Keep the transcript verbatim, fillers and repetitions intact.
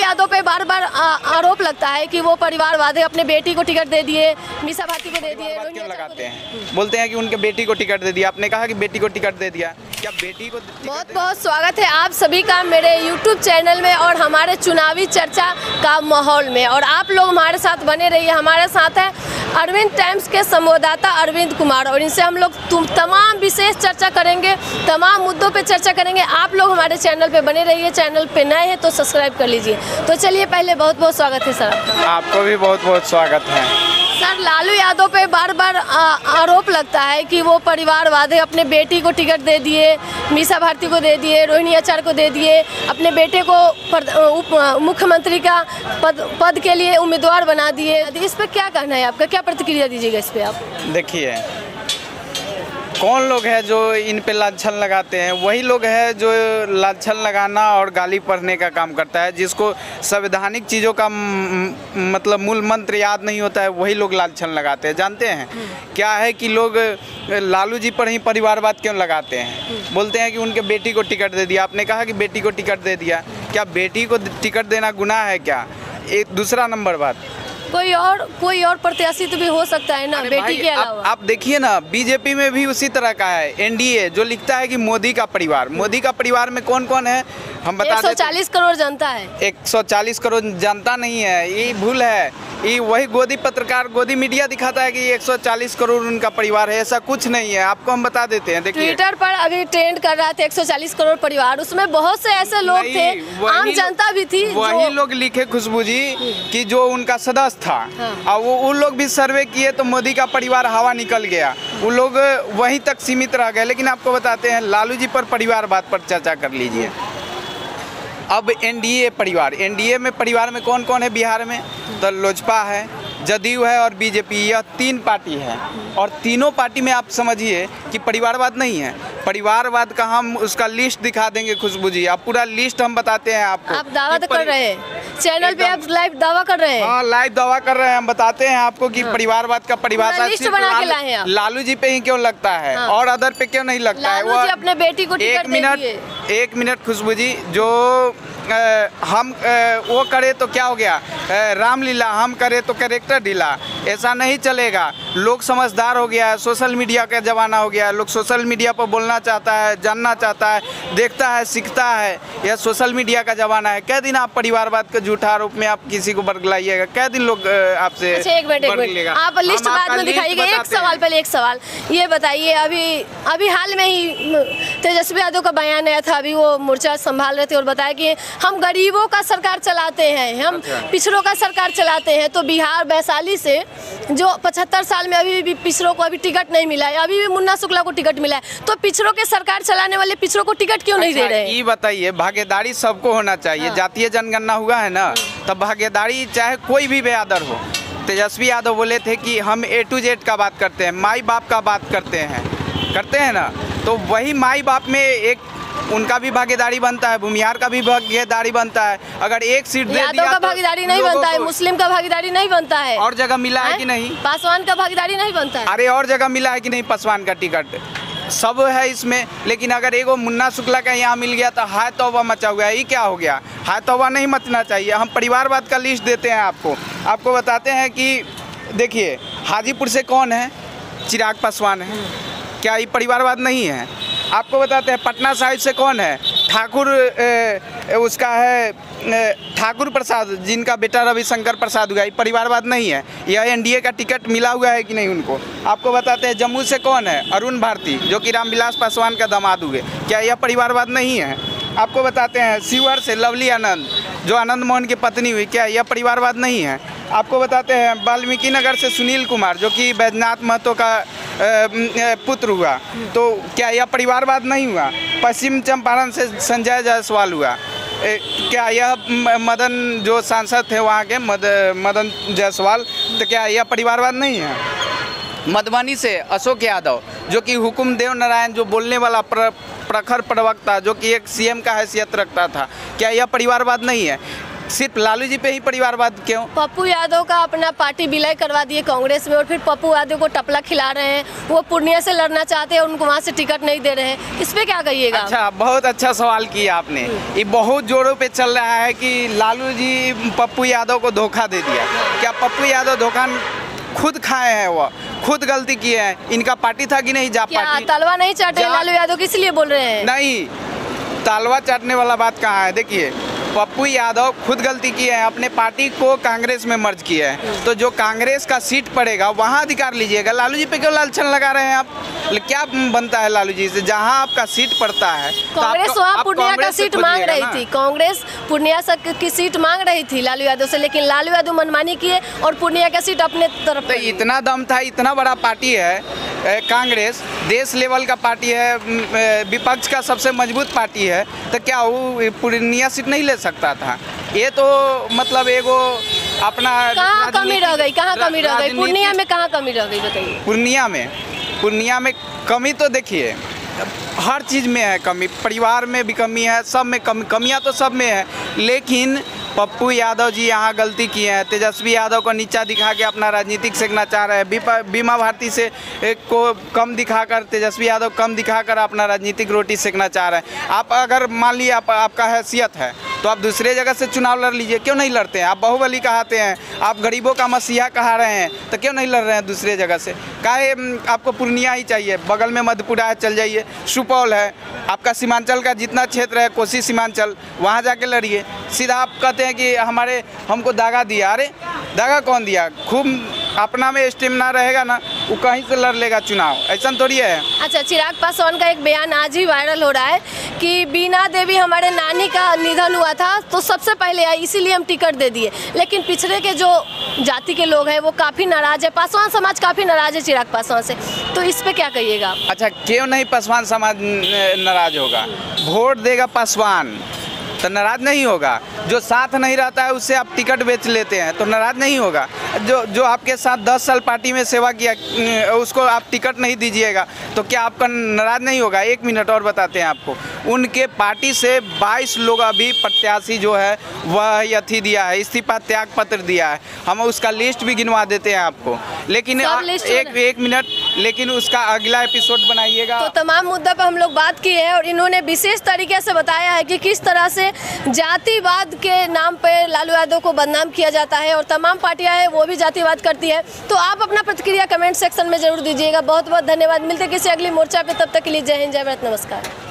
यादव पे बार बार आरोप लगता है कि वो परिवारवादी, अपने बेटी को टिकट दे दिए, मीसा भारती को दे दिए। क्यों लगाते हैं? बोलते हैं कि उनके बेटी को टिकट दे दिया। आपने कहा कि बेटी को टिकट दे दिया, क्या बेटी को? बहुत बहुत स्वागत है आप सभी का मेरे यूट्यूब चैनल में और हमारे चुनावी चर्चा का माहौल में। और आप लोग हमारे साथ बने रहिए। हमारे साथ है अरविंद टाइम्स के संवाददाता अरविंद कुमार, और इनसे हम लोग तुम तमाम विशेष चर्चा करेंगे, तमाम मुद्दों पे चर्चा करेंगे। आप लोग हमारे चैनल पे बने रहिए। चैनल पे नए हैं तो सब्सक्राइब कर लीजिए। तो चलिए, पहले बहुत बहुत स्वागत है सर आपका। आपको भी बहुत बहुत स्वागत है सर। लालू यादव पे बार बार आरोप लगता है कि वो परिवारवादी, अपने बेटी को टिकट दे दिए, मीसा भारती को दे दिए, रोहिणी आचार्य को दे दिए, अपने बेटे को उप मुख्यमंत्री का पद पद के लिए उम्मीदवार बना दिए। इस पर क्या कहना है आपका, क्या प्रतिक्रिया दीजिएगा इस पर आप? देखिए, कौन लोग हैं जो इन पे लाछन लगाते हैं? वही लोग हैं जो लाछन लगाना और गाली पढ़ने का काम करता है। जिसको संवैधानिक चीज़ों का मतलब मूल मंत्र याद नहीं होता है, वही लोग लाछन लगाते हैं। जानते हैं क्या है कि लोग लालू जी पर ही परिवारवाद क्यों लगाते हैं? बोलते हैं कि उनके बेटी को टिकट दे दिया। आपने कहा कि बेटी को टिकट दे दिया, क्या बेटी को टिकट देना गुनाह है क्या? एक दूसरा नंबर बात, कोई और कोई और प्रत्याशी तो भी हो सकता है ना बेटी के अलावा। आप, आप देखिए ना, बीजेपी में भी उसी तरह का है एनडीए, जो लिखता है कि मोदी का परिवार। मोदी का परिवार में कौन कौन है हम बता देते हैं। एक सौ चालीस करोड़ जनता है। एक सौ चालीस करोड़ जनता नहीं है, ये भूल है। ये वही गोदी पत्रकार, गोदी मीडिया दिखाता है कि एक सौ चालीस करोड़ उनका परिवार है। ऐसा कुछ नहीं है, आपको हम बता देते हैं। देखिए, ट्विटर पर अभी ट्रेंड कर रहा था एक सौ चालीस करोड़ परिवार, उसमें बहुत से ऐसे लोग थे, आम जनता भी थी। वही लोग लिखे खुशबू जी कि जो उनका सदस्य था, हाँ। और वो उन लोग भी सर्वे किए तो मोदी का परिवार हवा निकल गया, वो लोग वहीं तक सीमित रह गए। लेकिन आपको बताते हैं, लालू जी पर परिवारवाद पर चर्चा कर लीजिए। अब एनडीए परिवार, एनडीए में परिवार में कौन कौन है बिहार में? तो लोजपा है, जदयू है और बीजेपी, यह तीन पार्टी है। और तीनों पार्टी में आप समझिए कि परिवारवाद नहीं है। परिवारवाद का हम उसका लिस्ट दिखा देंगे खुशबू जी, आप पूरा लिस्ट हम बताते हैं आपको। आप दावा तो कर रहे हैं चैनल पे, आप लाइव दावा कर रहे हैं? हाँ, लाइव दावा कर रहे हैं। हम बताते हैं आपको कि हाँ। परिवारवाद का परिभाषा लिस्ट बना के लाए हैं आप। लालू जी पे ही क्यों लगता है, हाँ। और अदर पे क्यों नहीं लगता है? वो अपने बेटी को टिकट एक मिनट एक मिनट खुशबू जी, जो आ, हम आ, वो करे तो क्या हो गया, रामलीला, हम करे तो कैरेक्टर ढीला। ऐसा नहीं चलेगा। लोग समझदार हो गया है, सोशल मीडिया का ज़माना हो गया है। लोग सोशल मीडिया पर बोलना चाहता है, जानना चाहता है, देखता है, सीखता है। यह सोशल मीडिया का ज़माना है। कै दिन आप परिवारवाद के झूठा रूप में आप किसी को बरगलाइएगा? कै दिन लोग आपसे एक मिनट एक मिनट आप लिस्ट बाद में दिखाइएगा। एक सवाल पहले, एक सवाल ये बताइए, अभी अभी हाल में ही तेजस्वी यादव का बयान आया था, अभी वो मोर्चा संभाल रहे थे और बताया कि हम गरीबों का सरकार चलाते हैं, हम पिछड़ों का सरकार चलाते हैं। तो बिहार वैशाली से जो पचहत्तर साल में अभी भी पिछड़ों को अभी टिकट नहीं मिला है, अभी भी मुन्ना शुक्ला को टिकट मिला है, तो पिछड़ों के सरकार चलाने वाले पिछड़ों को टिकट क्यों नहीं दे रहे हैं? ये बताइए, भागीदारी सबको होना चाहिए। जातीय जनगणना हुआ है ना, तब भागीदारी चाहे कोई भी बेआदर हो। तेजस्वी यादव बोले थे कि हम ए टू जेड का बात करते हैं, माई बाप का बात करते हैं करते हैं ना, तो वही माई बाप में एक उनका भी भागीदारी बनता है, भूमिहार का भी भागीदारी बनता है। अगर एक सीट दे दिया यादव का भागीदारी नहीं बनता है, मुस्लिम का भागीदारी नहीं बनता है। और जगह मिला है कि नहीं? पासवान का भागीदारी नहीं बनता है। अरे और जगह मिला है कि नहीं? पासवान का टिकट सब है इसमें। लेकिन अगर एगो मुन्ना शुक्ला का यहाँ मिल गया तो हाय तौबा मचा हुआ है। ये क्या हो गया? हाय तौबा नहीं मचना चाहिए। हम परिवारवाद का लिस्ट देते हैं आपको। आपको बताते हैं कि देखिए, हाजीपुर से कौन है? चिराग पासवान है। क्या ये परिवारवाद नहीं है? आपको बताते हैं पटना साहिब से कौन है? ठाकुर, उसका है ठाकुर प्रसाद, जिनका बेटा रविशंकर प्रसाद हुआ। परिवारवाद नहीं है? यह एनडीए का टिकट मिला हुआ है कि नहीं उनको? आपको बताते हैं जम्मू से कौन है? अरुण भारती, जो कि रामविलास पासवान का दामाद हुए। क्या यह परिवारवाद नहीं है? आपको बताते हैं शिवहर से लवली आनंद, जो आनंद मोहन की पत्नी हुई। क्या यह परिवारवाद नहीं है? आपको बताते हैं वाल्मीकि नगर से सुनील कुमार, जो कि बैजनाथ महतो का पुत्र हुआ। तो क्या यह परिवारवाद नहीं हुआ? पश्चिम चंपारण से संजय जायसवाल हुआ। ए, क्या यह मदन जो सांसद थे वहाँ के मद, मदन जायसवाल, तो क्या यह परिवारवाद नहीं है? मधुबनी से अशोक यादव, जो कि हुकुमदेव नारायण, जो बोलने वाला प्र, प्रखर प्रवक्ता, जो कि एक सीएम का हैसियत रखता था। क्या यह परिवारवाद नहीं है? सिर्फ लालू जी पे ही परिवारवाद क्यों? पप्पू यादव का अपना पार्टी विलय करवा दिए कांग्रेस में, और फिर पप्पू यादव को टपला खिला रहे हैं। वो पूर्णिया से लड़ना चाहते हैं, उनको वहाँ से टिकट नहीं दे रहे हैं। इस पे क्या कहिएगा? अच्छा, बहुत अच्छा सवाल किया आपने। ये बहुत जोरों पे चल रहा है कि लालू जी पप्पू यादव को धोखा दे दिया। क्या पप्पू यादव धोखा खुद खाए हैं? वो खुद गलती किए हैं। इनका पार्टी था कि नहीं? जा पार्टी तलवा नहीं चाटे लालू यादव, किस लिए बोल रहे हैं? नहीं, तलवा चाटने वाला बात कहाँ है? देखिए, पप्पू यादव खुद गलती किए हैं, अपने पार्टी को कांग्रेस में मर्ज किया है। तो जो कांग्रेस का सीट पड़ेगा वहाँ अधिकार लीजिएगा। लालू जी पे क्यों लालछन लगा रहे हैं आप? क्या बनता है लालू जी से? जहाँ आपका सीट पड़ता है कांग्रेस तो वहाँ पूर्णिया का सीट मांग रही थी। कांग्रेस पूर्णिया की सीट मांग रही थी लालू यादव से, लेकिन लालू यादव मनमानी किए और पूर्णिया का सीट अपने तरफ। तो इतना दम था, इतना बड़ा पार्टी है कांग्रेस, देश लेवल का पार्टी है, विपक्ष का सबसे मजबूत पार्टी है, तो क्या वो पूर्णिया सीट नहीं ले सकता था? ये तो मतलब एगो अपना कहाँ कमी रह गई? कहाँ कमी रह गई? पूर्णिया में कहाँ कमी रह गई बताइए? पूर्णिया में पूर्णिया में कमी तो देखिए हर चीज़ में है कमी, परिवार में भी कमी है, सब में कमी, कमियाँ तो सब में है। लेकिन पप्पू यादव जी यहाँ गलती किए हैं। तेजस्वी यादव को नीचा दिखा के अपना राजनीतिक सेकना चाह रहे हैं। बीमा भारती से एक को कम दिखाकर, तेजस्वी यादव कम दिखाकर अपना राजनीतिक रोटी सेकना चाह रहे हैं। आप अगर मान लीजिए आप, आपका हैसियत है तो आप दूसरे जगह से चुनाव लड़ लीजिए, क्यों नहीं लड़ते हैं? आप बाहुबली कहते हैं, आप गरीबों का मसीहा कहा रहे हैं, तो क्यों नहीं लड़ रहे हैं दूसरे जगह से? काहे आपको पूर्णिया ही चाहिए? बगल में मधेपुरा है, चल जाइए। सुपौल है, आपका सीमांचल का जितना क्षेत्र है, कोसी सीमांचल, वहाँ जाके लड़िए। सीधा आप कहते हैं कि हमारे हमको दागा दिया। अरे दागा कौन दिया? खूब अपना में स्टेमिना रहेगा ना, वो कहीं से लड़ लेगा चुनाव, ऐसा थोड़ी है। अच्छा, चिराग पासवान का एक बयान आज ही वायरल हो रहा है कि बीना देवी हमारे नानी का निधन हुआ था तो सबसे पहले आई, इसीलिए हम टिकट दे दिए। लेकिन पिछड़े के जो जाति के लोग हैं वो काफ़ी नाराज है, पासवान समाज काफ़ी नाराज है चिराग पासवान से, तो इस पे क्या कहिएगा आप? अच्छा, क्यों नहीं पासवान समाज नाराज होगा? वोट देगा पासवान तो नाराज नहीं होगा। जो साथ नहीं रहता है उससे आप टिकट बेच लेते हैं तो नाराज नहीं होगा। जो जो आपके साथ दस साल पार्टी में सेवा किया उसको आप टिकट नहीं दीजिएगा तो क्या आपका नाराज नहीं होगा? एक मिनट और बताते हैं आपको। उनके पार्टी से बाईस लोग अभी प्रत्याशी जो है वह अथी दिया है, इस्तीफा त्याग पत्र दिया है। हम उसका लिस्ट भी गिनवा देते हैं आपको, लेकिन एक एक मिनट लेकिन उसका अगला एपिसोड बनाइएगा। तो तमाम मुद्दों पर हम लोग बात की है और इन्होंने विशेष तरीके से बताया है कि किस तरह से जातिवाद के नाम पर लालू यादव को बदनाम किया जाता है और तमाम पार्टियां हैं वो भी जातिवाद करती है। तो आप अपना प्रतिक्रिया कमेंट सेक्शन में जरूर दीजिएगा। बहुत बहुत धन्यवाद। मिलते किसी अगली मोर्चा पे, तब तक के लिए जय हिंद, जय भारत, नमस्कार।